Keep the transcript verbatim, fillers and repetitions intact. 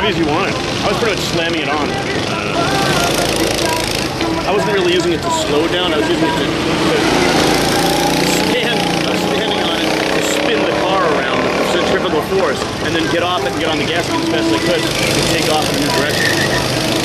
heavy as you want it. I was pretty much slamming it on. I wasn't really using it to slow down. I was using it to, to stand. I was standing on it to spin the car around with the centrifugal force, and then get off it and get on the gas as fast as I could and take off in a new direction.